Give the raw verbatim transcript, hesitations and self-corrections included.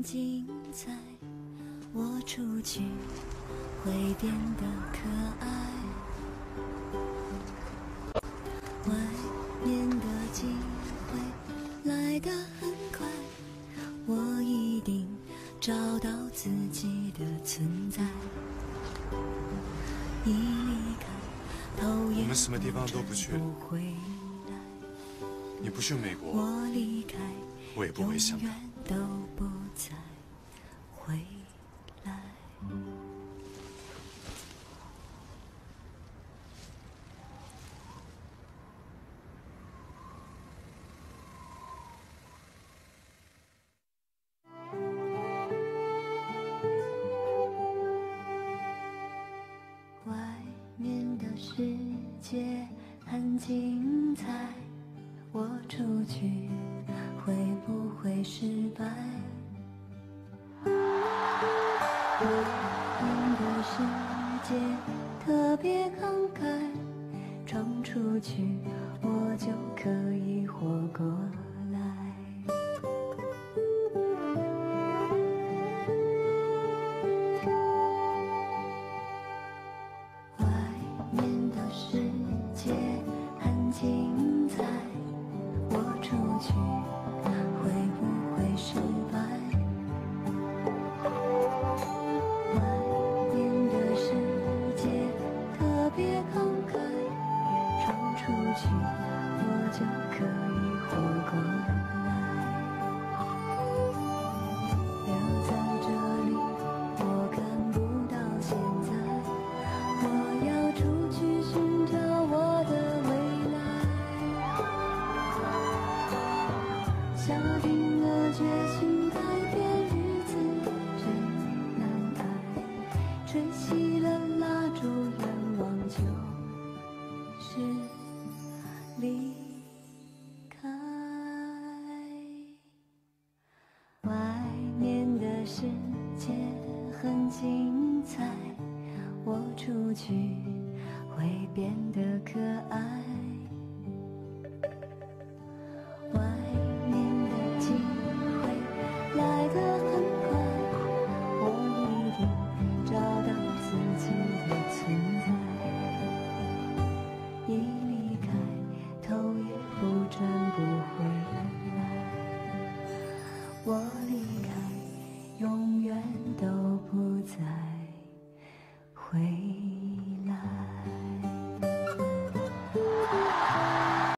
精彩，我出去会变得可爱。外面的机会来得很快，我一定找到自己的存在。一离开，头也我们什么地方都不去， 不回来。 你不去美国， 我离开， 我也不回香港。 永远都不再回来。外面的世界很精彩，我出去会不会失败？外面的世界特别慷慨，闯出去我就可以活过来。外面的世界很精彩，我出去会不会失败？外面的世界特别慷慨，闯出去我就可以活过来。留在这里我看不到现在，我要出去寻找我的未来。下定了决心，改变日子真难挨，吹熄了蜡烛，愿望就是离开。外面的世界很精彩，我出去会变得可爱。外面的机会来得很快，我一定找到自己的存在。一离开，头也不转不回